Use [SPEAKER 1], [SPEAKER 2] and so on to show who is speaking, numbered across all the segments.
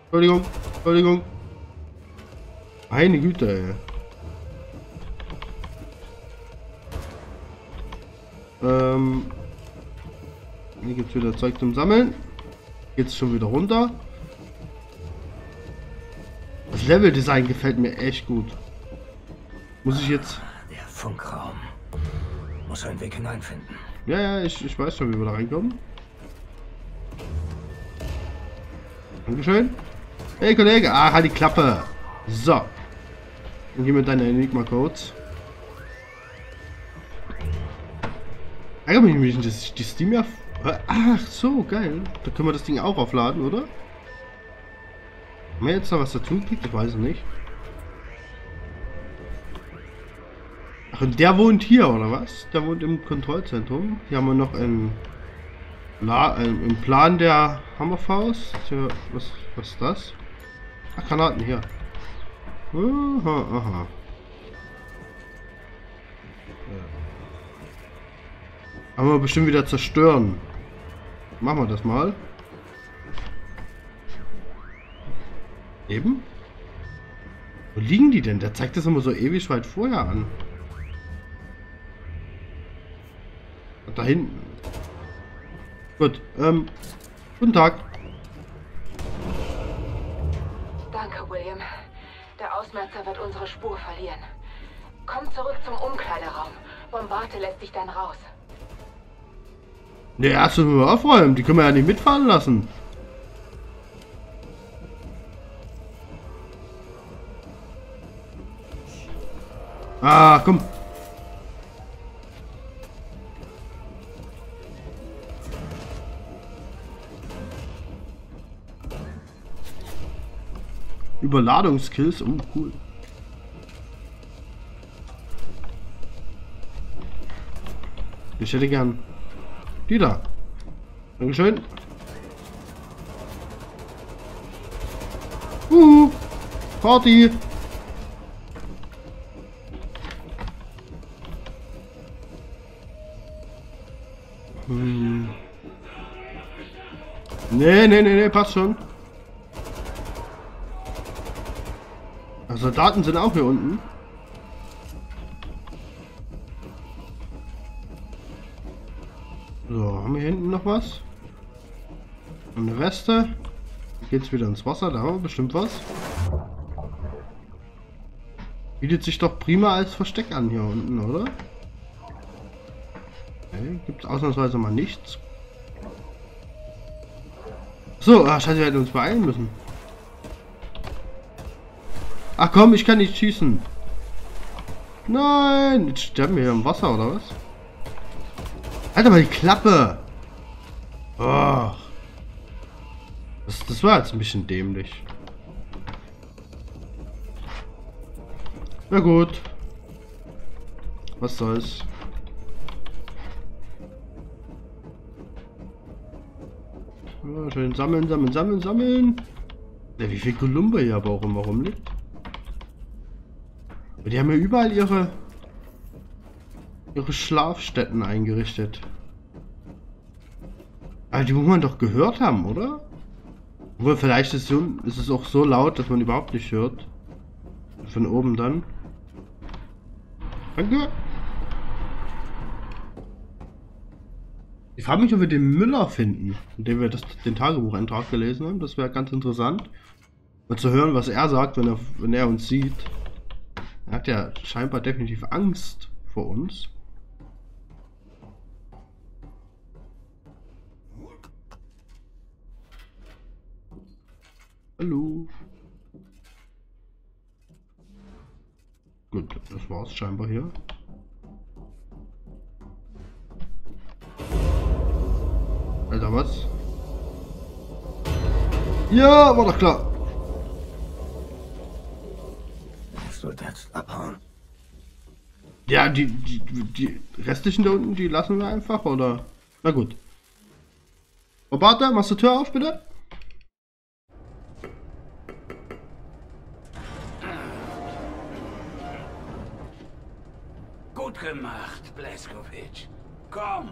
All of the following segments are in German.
[SPEAKER 1] Entschuldigung, Entschuldigung. Meine Güte, ey. Hier gibt es wieder Zeug zum Sammeln. Geht's schon wieder runter. Das Leveldesign gefällt mir echt gut. Muss ich jetzt...
[SPEAKER 2] Der Funkraum. Muss einen Weg hineinfinden.
[SPEAKER 1] Ja, ja, ich weiß schon, wie wir da reinkommen. Dankeschön. Hey, Kollege. Ah, halt die Klappe. So. Dann gib mir deine Enigma-Codes. Ärgere mich nicht, dass ich die Steam ja... Ach so, geil. Da können wir das Ding auch aufladen, oder? Haben wir jetzt noch was dazu gekriegt? Ich weiß es nicht. Ach, und der wohnt hier, oder was? Der wohnt im Kontrollzentrum. Hier haben wir noch im Plan der Hammerfaust. Tja, was ist das? Ach, Granaten hier. Aha, aha. Aber wir bestimmt wieder zerstören. Machen wir das mal. Eben? Wo liegen die denn? Der zeigt das immer so ewig weit vorher an. Und da hinten. Gut, guten Tag.
[SPEAKER 3] Danke, William. Der Ausmerzer wird unsere Spur verlieren. Komm zurück zum Umkleideraum. Bombarde lässt dich dann raus.
[SPEAKER 1] Ne, erst müssen wir aufräumen. Die können wir ja nicht mitfahren lassen. Ah, komm. Überladungskills, oh cool. Ich hätte gern die da. Dankeschön. Party. Nee, passt schon. Also Daten sind auch hier unten. So, haben wir hier hinten noch was? Und eine Weste. Geht's wieder ins Wasser, da haben wir bestimmt was. Bietet sich doch prima als Versteck an hier unten, oder? Okay, gibt es ausnahmsweise mal nichts. So, scheiße, wir hätten uns beeilen müssen. Ach komm, ich kann nicht schießen. Nein, jetzt sterben wir hier im Wasser, oder was? Alter, mal die Klappe. Oh. Das war jetzt ein bisschen dämlich. Na gut. Was soll's. Ja, schön sammeln. Ja, wie viel Kolumbe hier aber auch immer rumliegt. Die haben ja überall ihre Schlafstätten eingerichtet. Aber die muss man doch gehört haben, oder? Obwohl, vielleicht ist es auch so laut, dass man überhaupt nicht hört. Von oben dann. Danke. Ich frage mich, ob wir den Müller finden, indem wir den Tagebucheintrag gelesen haben. Das wäre ganz interessant. Mal zu hören, was er sagt, wenn er uns sieht. Er hat ja scheinbar definitiv Angst vor uns. Hallo. Gut, das war's scheinbar hier. Alter, was? Ja, war doch klar.
[SPEAKER 2] Ich sollte jetzt abhauen.
[SPEAKER 1] Ja, die restlichen da unten, die lassen wir einfach, oder? Na gut. Roberta, machst du die Tür auf, bitte?
[SPEAKER 4] Gut gemacht, Blazkowicz. Komm.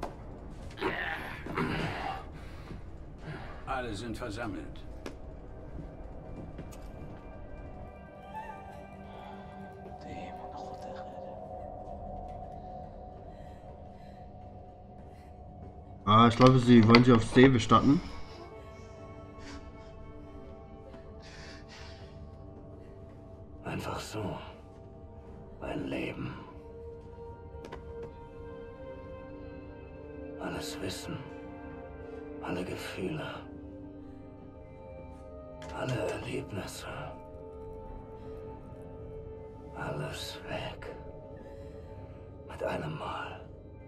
[SPEAKER 4] Alle sind versammelt.
[SPEAKER 1] Ah, ich glaube, sie wollen sie auf See bestatten.
[SPEAKER 2] Einfach so. Ein Leben. Alles Wissen. Alle Gefühle. Alle Erlebnisse. Alles weg. Mit einem Mal.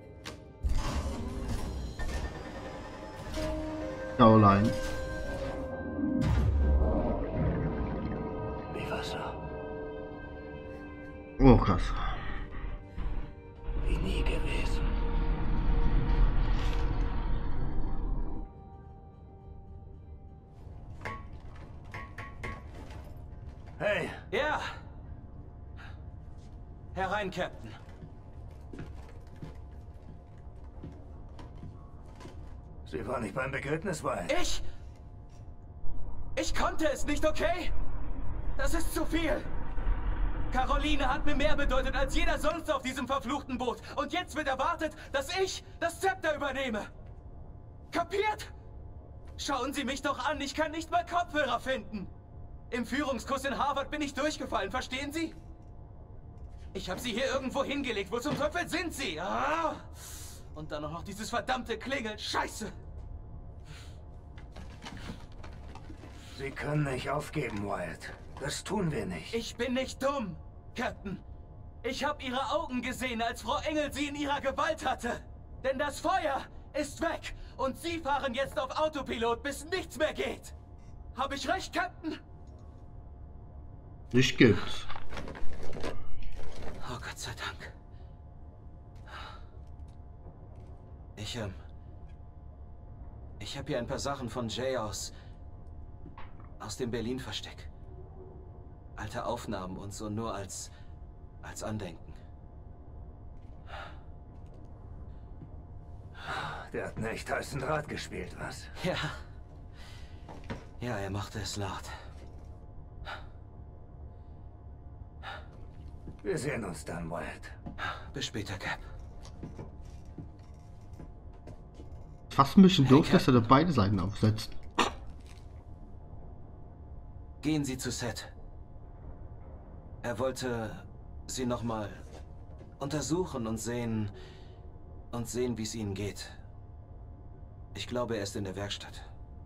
[SPEAKER 1] Caroline.
[SPEAKER 2] Wie Wasser.
[SPEAKER 1] Oh, krass.
[SPEAKER 2] Wie nie gewesen. Hey,
[SPEAKER 5] Ja. Herein, Captain.
[SPEAKER 2] Sie war nicht beim Begräbnis, Wyatt.
[SPEAKER 5] Ich konnte es nicht, okay? Das ist zu viel. Caroline hat mir mehr bedeutet als jeder sonst auf diesem verfluchten Boot. Und jetzt wird erwartet, dass ich das Zepter übernehme. Kapiert? Schauen Sie mich doch an, ich kann nicht mal Kopfhörer finden. Im Führungskurs in Harvard bin ich durchgefallen, verstehen Sie? Ich habe Sie hier irgendwo hingelegt. Wo zum Teufel sind Sie? Ah! Und dann auch noch dieses verdammte Klingeln. Scheiße!
[SPEAKER 2] Sie können nicht aufgeben, Wyatt. Das tun wir nicht.
[SPEAKER 5] Ich bin nicht dumm, Captain. Ich habe Ihre Augen gesehen, als Frau Engel Sie in ihrer Gewalt hatte. Denn das Feuer ist weg. Und Sie fahren jetzt auf Autopilot, bis nichts mehr geht. Habe ich recht, Captain?
[SPEAKER 1] Nicht gibt's.
[SPEAKER 5] Oh Gott sei Dank. Ich habe hier ein paar Sachen von Jay aus dem Berlin-Versteck. Alte Aufnahmen und so, nur als Andenken.
[SPEAKER 2] Der hat einen echt heißen Draht gespielt, was?
[SPEAKER 5] Ja. Ja, er machte es laut.
[SPEAKER 2] Wir sehen uns dann, Wyatt.
[SPEAKER 5] Bis später, Cap.
[SPEAKER 1] Fast ein bisschen doof, dass er da beide Seiten aufsetzt.
[SPEAKER 5] Gehen Sie zu Seth. Er wollte Sie nochmal untersuchen und sehen, wie es Ihnen geht. Ich glaube, er ist in der Werkstatt.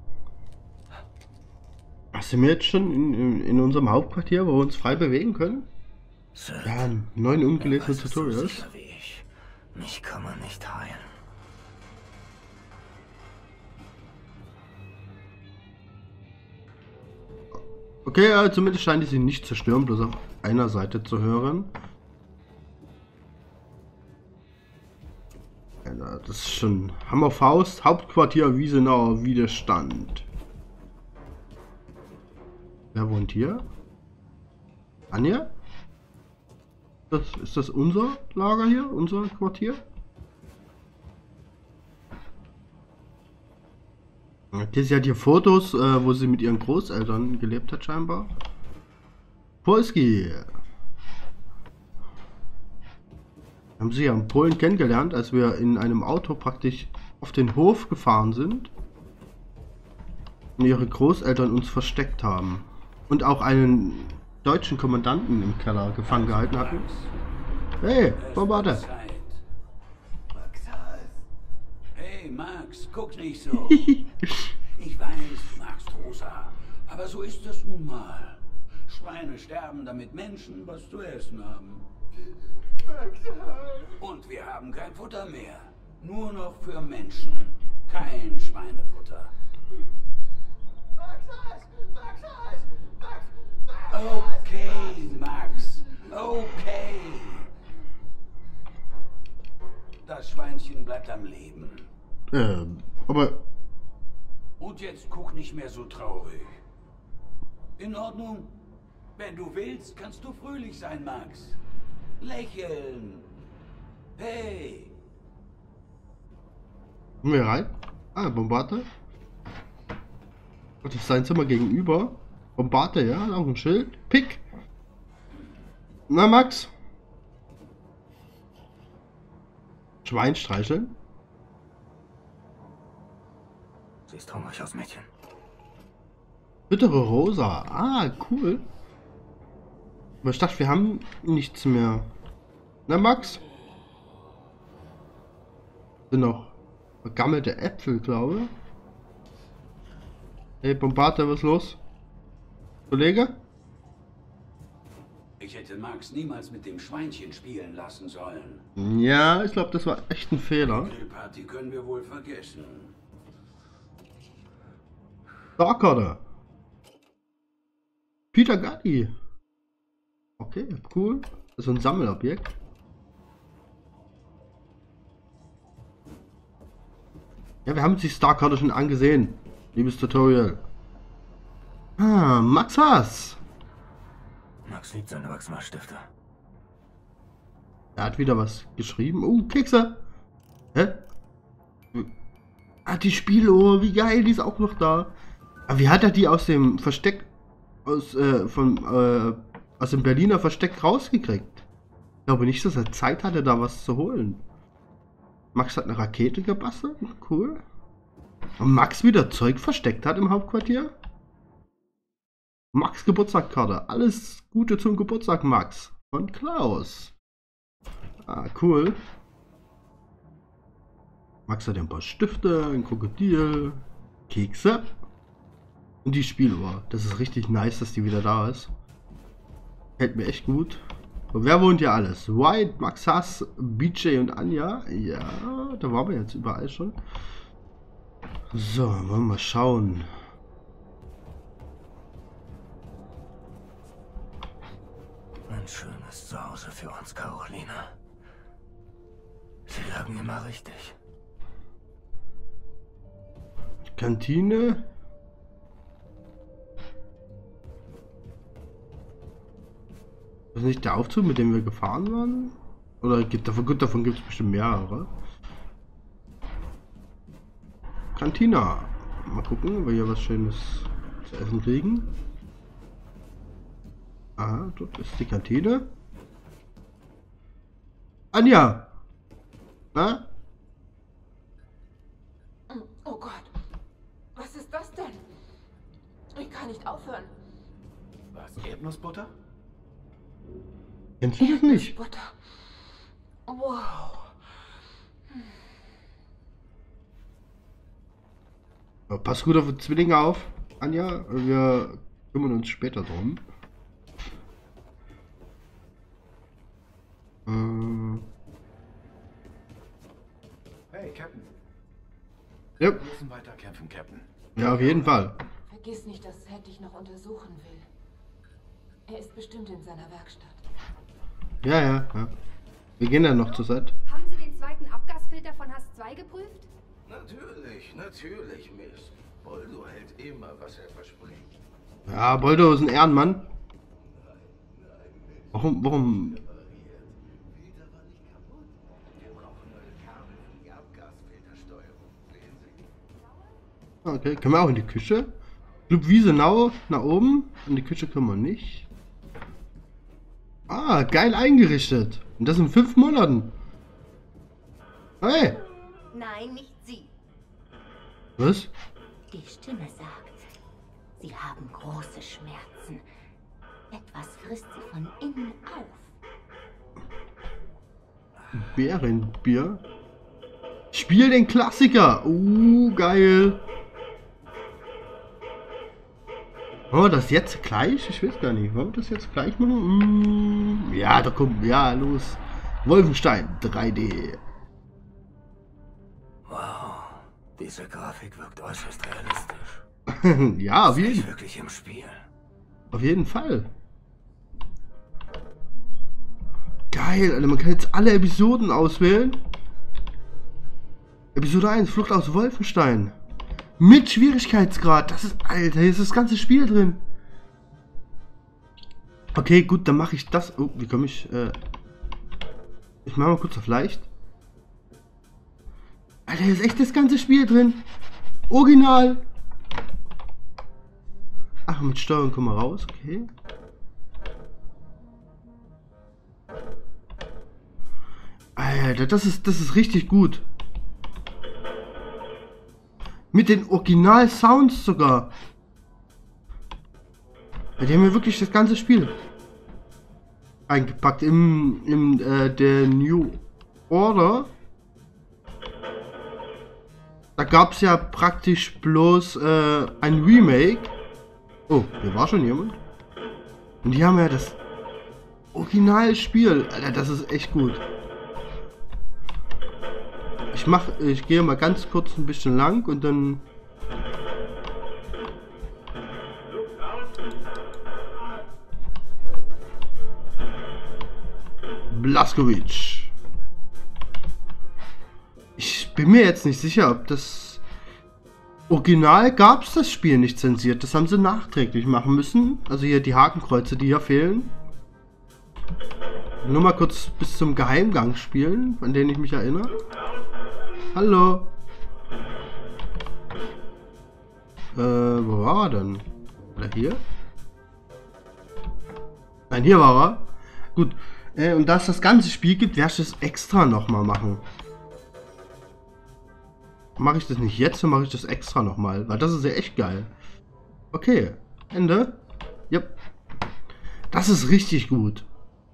[SPEAKER 1] Sind wir jetzt schon in unserem Hauptquartier, wo wir uns frei bewegen können?
[SPEAKER 2] Seth,
[SPEAKER 1] Ja, 9 ungelesene
[SPEAKER 2] weißt du so
[SPEAKER 1] Tutorials.
[SPEAKER 2] sicher wie ich. Mich kann man nicht heilen.
[SPEAKER 1] Okay, zumindest scheint die sie nicht zerstören, bloß auf einer Seite zu hören. Ja, das ist schon Hammerfaust, Hauptquartier Wiesenauer Widerstand. Wer wohnt hier? Anja? Ist das unser Lager hier? Unser Quartier? Sie hat hier Fotos, wo sie mit ihren Großeltern gelebt hat scheinbar. Polski. Haben sie ja in Polen kennengelernt, als wir in einem Auto praktisch auf den Hof gefahren sind. Und ihre Großeltern uns versteckt haben. Und auch einen deutschen Kommandanten im Keller gefangen gehalten hatten. Hey, Bombarde.
[SPEAKER 4] Hey, Max, guck nicht so. Ich weiß, du magst Rosa, aber so ist es nun mal. Schweine sterben, damit Menschen was zu essen haben. Und wir haben kein Futter mehr. Nur noch für Menschen. Kein Schweinefutter. Okay, Max. Okay. Das Schweinchen bleibt am Leben.
[SPEAKER 1] Aber...
[SPEAKER 4] Und jetzt guck nicht mehr so traurig. In Ordnung? Wenn du willst, kannst du fröhlich sein, Max. Lächeln. Hey.
[SPEAKER 1] Kommen wir rein? Ah, Bombarde. Das ist sein Zimmer gegenüber. Bombarde, ja, auch ein Schild. Pick. Na, Max. Schwein streicheln.
[SPEAKER 2] Siehst hungrig aus, Mädchen.
[SPEAKER 1] Bittere Rosa. Ah, cool. Aber ich dachte, wir haben nichts mehr. Na, Max? Sind noch vergammelte Äpfel, glaube ich. Hey, Bombarder, was ist los? Kollege?
[SPEAKER 4] Ich hätte Max niemals mit dem Schweinchen spielen lassen sollen.
[SPEAKER 1] Ja, ich glaube, das war echt ein Fehler.
[SPEAKER 4] Die Grillparty können wir wohl vergessen.
[SPEAKER 1] Darkorde. Peter Gatti. Okay, cool. Das ist ein Sammelobjekt. Ja, wir haben uns die Starkarte schon angesehen. Liebes Tutorial. Ah, Max Haas.
[SPEAKER 2] Max liebt seine Wachsmalstifte.
[SPEAKER 1] Er hat wieder was geschrieben. Oh, Kekse. Hä? Ah, die Spieluhr. Wie geil, die ist auch noch da. Aber wie hat er die aus dem Versteck, aus dem Berliner Versteck rausgekriegt? Ich glaube nicht, dass er Zeit hatte, da was zu holen. Max hat eine Rakete gebastelt. Cool. Und Max wieder Zeug versteckt hat im Hauptquartier. Max Geburtstagskarte. Alles Gute zum Geburtstag, Max. Von Klaus. Ah, cool. Max hat ein paar Stifte, ein Krokodil, Kekse und die Spieluhr. Das ist richtig nice, dass die wieder da ist. Hält mir echt gut. Und wer wohnt hier alles? White, Max Haas, BJ und Anja. Ja, da waren wir jetzt überall schon. So, wollen wir mal schauen.
[SPEAKER 2] Ein schönes Zuhause für uns, Carolina. Sie lagen immer richtig.
[SPEAKER 1] Kantine. Das ist nicht der Aufzug, mit dem wir gefahren waren? Oder gibt davon gibt es bestimmt mehrere. Kantina. Mal gucken, ob wir hier was Schönes zu essen kriegen. Ah, dort ist die Kantine. Anja! Na?
[SPEAKER 3] Oh Gott. Was ist das denn? Ich kann nicht aufhören.
[SPEAKER 5] Was? Erdnussbutter?
[SPEAKER 1] Kennst du das nicht?
[SPEAKER 3] Butter. Wow.
[SPEAKER 1] Pass gut auf die Zwillinge auf, Anja. Wir kümmern uns später drum.
[SPEAKER 5] Hey, Captain.
[SPEAKER 1] Ja.
[SPEAKER 5] Wir müssen weiter kämpfen, Captain.
[SPEAKER 1] Ja, auf jeden Fall.
[SPEAKER 3] Vergiss nicht, dass Zed dich noch untersuchen will. Er ist bestimmt in seiner Werkstatt.
[SPEAKER 1] Ja. Wir gehen dann noch zur Seite.
[SPEAKER 6] Haben Sie den zweiten Abgasfilter von Hass 2 geprüft?
[SPEAKER 2] Natürlich, Miss. Boldo hält immer, was er verspricht.
[SPEAKER 1] Ja, Boldo ist ein Ehrenmann. Warum? Okay, können wir auch in die Küche? Club Wiesenau nach oben. In die Küche können wir nicht. Ah, geil eingerichtet. Und das in 5 Monaten. Hey.
[SPEAKER 6] Nein, nicht Sie.
[SPEAKER 1] Was?
[SPEAKER 6] Die Stimme sagt, Sie haben große Schmerzen. Etwas frisst Sie von innen auf.
[SPEAKER 1] Bärenbier. Spiel den Klassiker. Geil. Wollen wir das jetzt gleich? Ich weiß gar nicht. Wollen wir das jetzt gleich machen? Ja, da kommt. Ja, los. Wolfenstein 3D.
[SPEAKER 2] Wow. Diese Grafik wirkt äußerst realistisch.
[SPEAKER 1] Ja, auf
[SPEAKER 2] Sehe ich
[SPEAKER 1] jeden,
[SPEAKER 2] wirklich im Spiel.
[SPEAKER 1] auf jeden Fall. Geil, Alter. Man kann jetzt alle Episoden auswählen. Episode 1, Flucht aus Wolfenstein. Mit Schwierigkeitsgrad. Das ist, Alter, hier ist das ganze Spiel drin. Okay, gut, dann mache ich das. Oh, wie komme ich? Ich mache mal kurz auf leicht. Alter, hier ist echt das ganze Spiel drin. Original. Ach, mit Steuerung kommen wir raus, okay. Alter, das ist richtig gut. Mit den Original-Sounds sogar. Ja, die haben ja wirklich das ganze Spiel eingepackt. Der New Order. Da gab es ja praktisch bloß ein Remake. Oh, hier war schon jemand. Und die haben ja das Originalspiel. Alter, das ist echt gut. Ich gehe mal ganz kurz ein bisschen lang und dann... Blazkowicz. Ich bin mir jetzt nicht sicher, ob das Original gab es das Spiel nicht zensiert. Das haben sie nachträglich machen müssen. Also hier die Hakenkreuze, die hier fehlen. Nur mal kurz bis zum Geheimgang spielen, an den ich mich erinnere. Hallo. Wo war er denn? Oder hier? Nein, hier war er. Gut. Und da es das ganze Spiel gibt, werde ich das extra nochmal machen. Mache ich das nicht jetzt, dann mache ich das extra nochmal. Weil das ist ja echt geil. Okay. Ende. Yep. Das ist richtig gut.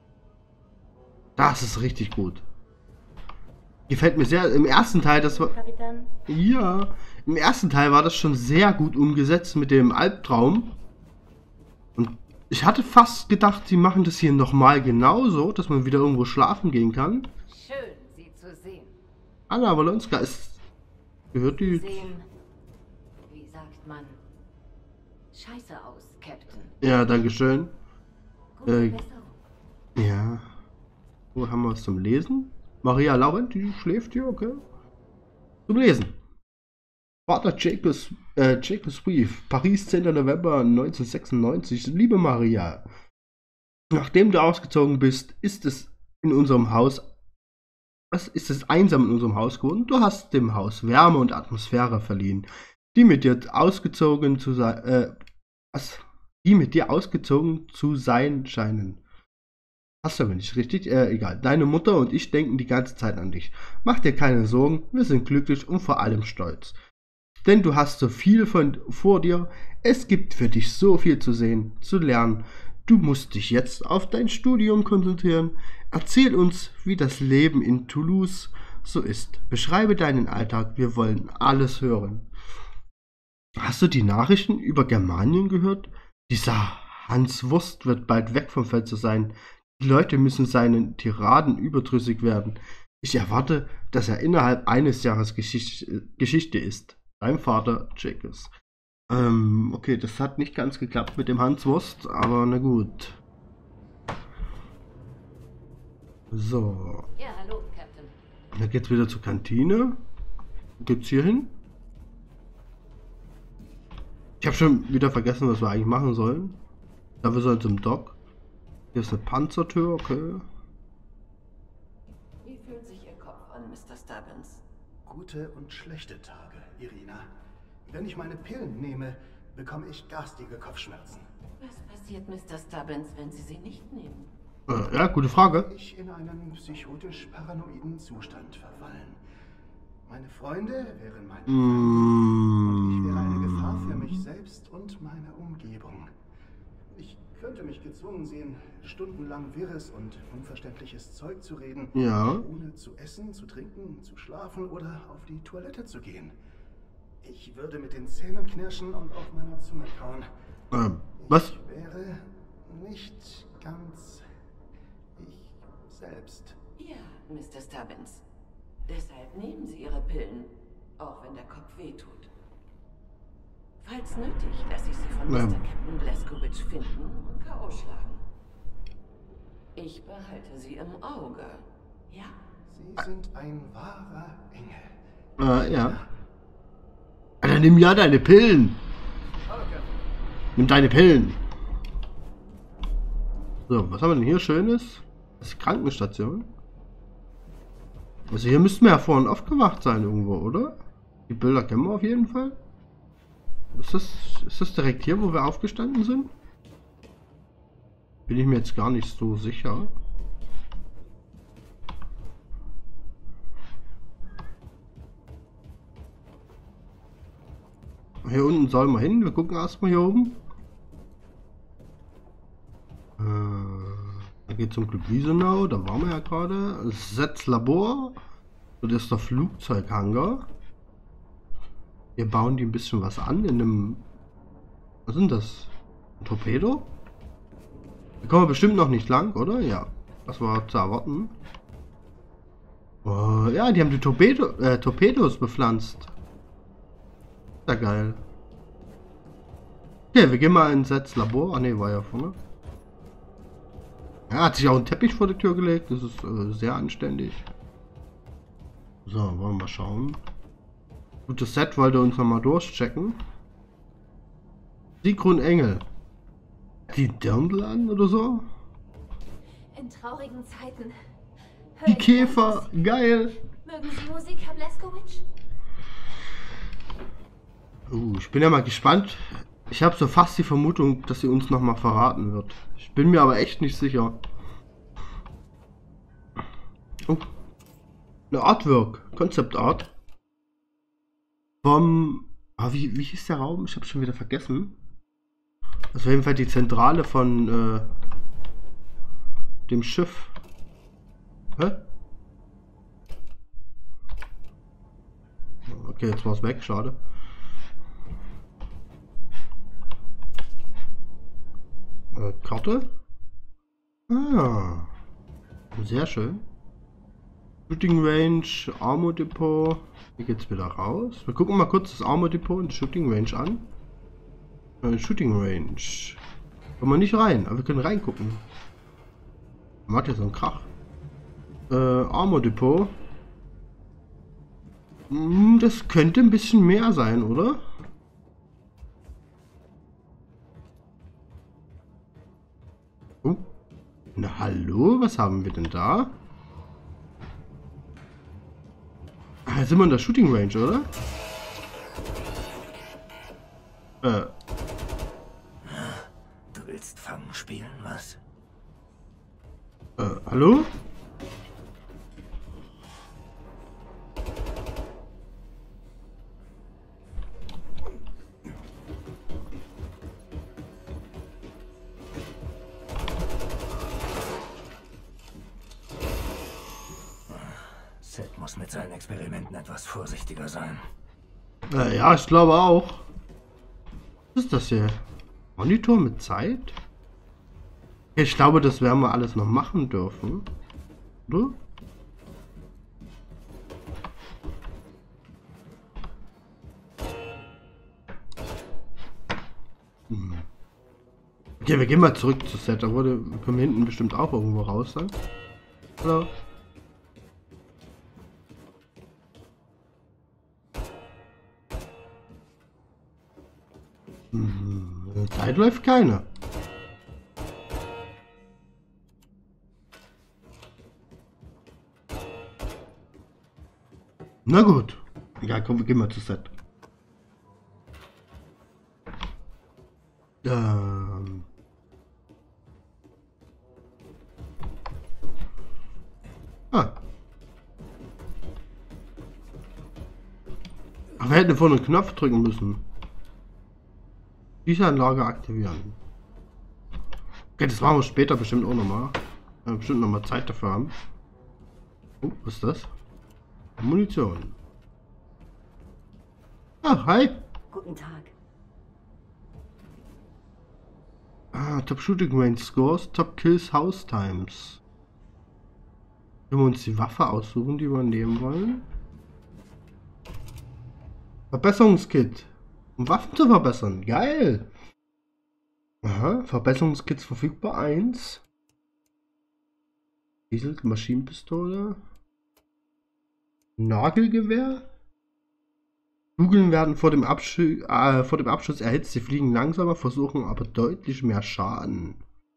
[SPEAKER 1] Das ist richtig gut. Gefällt mir sehr. Im ersten Teil, das war...
[SPEAKER 6] Kapitän?
[SPEAKER 1] Ja. Im ersten Teil war das schon sehr gut umgesetzt mit dem Albtraum. Und ich hatte fast gedacht, sie machen das hier nochmal genauso, dass man wieder irgendwo schlafen gehen kann.
[SPEAKER 6] Schön, Sie zu sehen.
[SPEAKER 1] Anna Wolonska ist... Gehört die...
[SPEAKER 6] Sehen, wie sagt man, scheiße aus, Captain.
[SPEAKER 1] Ja, dankeschön.
[SPEAKER 6] Gute Besserung.
[SPEAKER 1] Ja. Wo haben wir was zum Lesen? Maria Laurent, die schläft hier, okay. Zum Lesen. Vater Jacques Weave, Paris, 10. November 1996. Liebe Maria, nachdem du ausgezogen bist, ist es einsam in unserem Haus geworden. Du hast dem Haus Wärme und Atmosphäre verliehen, die mit dir ausgezogen zu sein scheinen. Hast du aber nicht richtig? Egal. Deine Mutter und ich denken die ganze Zeit an dich. Mach dir keine Sorgen, wir sind glücklich und vor allem stolz. Denn du hast so viel vor dir. Es gibt für dich so viel zu sehen, zu lernen. Du musst dich jetzt auf dein Studium konzentrieren. Erzähl uns, wie das Leben in Toulouse so ist. Beschreibe deinen Alltag, wir wollen alles hören. Hast du die Nachrichten über Germanien gehört? Dieser Hans Wurst wird bald weg vom Fenster sein. Die Leute müssen seinen Tiraden überdrüssig werden. Ich erwarte, dass er innerhalb eines Jahres Geschichte ist. Dein Vater, Jacques. Okay, das hat nicht ganz geklappt mit dem Hans Wurst, aber na gut. So.
[SPEAKER 6] Ja, hallo, Captain.
[SPEAKER 1] Da geht's wieder zur Kantine. Geht's hier hin? Ich habe schon wieder vergessen, was wir eigentlich machen sollen. Da wir sollen zum Dock. Hier ist eine Panzertür, okay.
[SPEAKER 7] Wie fühlt sich Ihr Kopf an, Mr. Stubbins?
[SPEAKER 2] Gute und schlechte Tage, Irina. Wenn ich meine Pillen nehme, bekomme ich garstige Kopfschmerzen.
[SPEAKER 7] Was passiert, Mr. Stubbins, wenn Sie sie nicht nehmen?
[SPEAKER 1] Ja, gute Frage.
[SPEAKER 2] Ich in einen psychotisch-paranoiden Zustand verfallen. Meine Freunde wären mein Feind und ich wäre eine Gefahr für mich selbst und meine Umgebung. Ich könnte mich gezwungen sehen, stundenlang wirres und unverständliches Zeug zu reden,
[SPEAKER 1] Ja.
[SPEAKER 2] ohne zu essen, zu trinken, zu schlafen oder auf die Toilette zu gehen. Ich würde mit den Zähnen knirschen und auf meiner Zunge kauen.
[SPEAKER 1] Was?
[SPEAKER 2] Ich wäre nicht ganz ich selbst.
[SPEAKER 7] Ja, Mr. Stubbins. Deshalb nehmen Sie Ihre Pillen, auch wenn der Kopf wehtut. Falls nötig, lasse ich Sie von Mr. Captain Blazkowicz finden und K.O. schlagen. Ich behalte Sie im Auge. Ja?
[SPEAKER 2] Sie sind ein wahrer Engel.
[SPEAKER 1] Ja. Alter, nimm ja deine Pillen. Nimm deine Pillen. So, was haben wir denn hier Schönes? Das ist die Krankenstation. Also hier müssten wir ja vorhin aufgewacht sein irgendwo, oder? Die Bilder kennen wir auf jeden Fall. Ist das direkt hier, wo wir aufgestanden sind? Bin ich mir jetzt gar nicht so sicher. Hier unten sollen wir hin. Wir gucken erstmal hier oben. Da geht zum Glück Wiesenau. Da waren wir ja gerade. Setz Labor. Das ist der Flugzeughangar. Hier bauen die ein bisschen was an in einem... Was sind das? Ein Torpedo? Da kommen wir bestimmt noch nicht lang, oder? Ja. Das war zu erwarten. Oh, ja, die haben die Torpedos bepflanzt. Ja, geil. Okay, wir gehen mal ins Labor. Ah ne, war ja vorne. Er hat sich auch einen Teppich vor die Tür gelegt. Das ist sehr anständig. So, wollen wir mal schauen. Gutes Set, wollte uns nochmal durchchecken. Sigrun Engel. Die Dirndl an oder so?
[SPEAKER 8] In traurigen Zeiten.
[SPEAKER 1] Die Käfer, geil.
[SPEAKER 8] Mögen Sie Musik, Herr Blazkowicz?
[SPEAKER 1] Ich bin ja mal gespannt. Ich habe so fast die Vermutung, dass sie uns nochmal verraten wird. Ich bin mir aber echt nicht sicher. Oh. Eine Artwork, Concept Art. Vom... wie hieß der Raum? Ich habe schon wieder vergessen. Das ist auf jeden Fall die Zentrale von dem Schiff. Hä? Okay, jetzt war es weg, schade. Karte? Ah, sehr schön. Shooting Range, Armor Depot. Hier geht's wieder raus. Wir gucken mal kurz das Armor Depot und Shooting Range an. Shooting Range. Kommen wir nicht rein, aber wir können reingucken. Macht jetzt so einen Krach. Armor Depot. Das könnte ein bisschen mehr sein, oder? Oh. Na hallo, was haben wir denn da? Ah, jetzt sind wir in der Shooting Range, oder?
[SPEAKER 9] Du willst Fangen spielen, was?
[SPEAKER 1] Hallo?
[SPEAKER 9] Seth muss mit seinen Experimenten etwas vorsichtiger sein.
[SPEAKER 1] Ja, ich glaube auch. Was ist das hier? Monitor mit Zeit? Ich glaube, das werden wir alles noch machen dürfen. Oder? Okay, wir gehen mal zurück zu Set. Da können wir hinten bestimmt auch irgendwo raus sein. Oder? Zeit läuft keine. Na gut. Ja, komm, wir gehen mal zu Set. Ach, wir hätten vorne einen Knopf drücken müssen. Anlage aktivieren. Okay, das machen wir später bestimmt auch nochmal. Bestimmt nochmal Zeit dafür haben. Oh, was ist das? Munition. Ah, hi.
[SPEAKER 6] Guten Tag.
[SPEAKER 1] Top Shooting Range Scores, Top Kills House Times. Können wir uns die Waffe aussuchen, die wir nehmen wollen? Verbesserungskit. Um Waffen zu verbessern. Geil. Aha, Verbesserungskits verfügbar 1. Diesel Maschinenpistole. Nagelgewehr. Kugeln werden vor dem Abschuss erhitzt. Sie fliegen langsamer, versuchen aber deutlich mehr Schaden.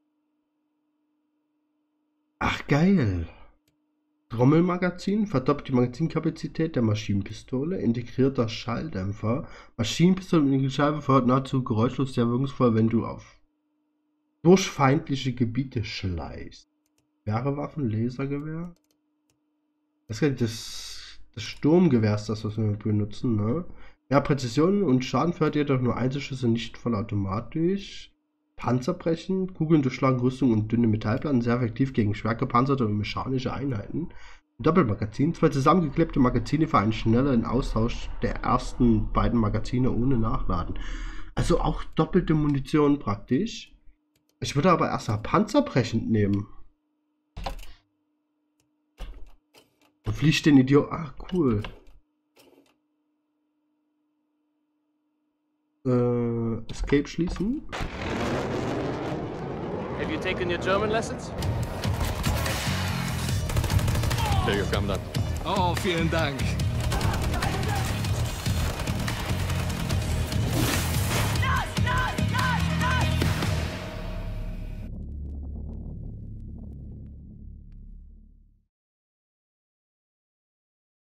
[SPEAKER 1] Ach geil. Trommelmagazin verdoppelt die Magazinkapazität der Maschinenpistole, integrierter Schalldämpfer. Maschinenpistole mit Scheibe verhört nahezu geräuschlos sehr wirkungsvoll, wenn du durch feindliche Gebiete schleichst. Schwere Waffen, Lasergewehr. Das Sturmgewehr ist das, was wir benutzen, ne? Ja, Präzision und Schaden verhört jedoch nur Einzelschüsse, nicht vollautomatisch. Panzerbrechen, Kugeln durchschlagen Rüstung und dünne Metallplatten, sehr effektiv gegen schwer gepanzerte und mechanische Einheiten. Doppelmagazin, 2 zusammengeklebte Magazine für einen schnelleren Austausch der ersten beiden Magazine ohne Nachladen. Also auch doppelte Munition praktisch. Ich würde aber erst mal Panzerbrechend nehmen. Du fliegst den Idiot. Ach, cool. Escape schließen.
[SPEAKER 10] Have you taken your German lessons?
[SPEAKER 11] There you come, dann.
[SPEAKER 5] Oh, vielen Dank.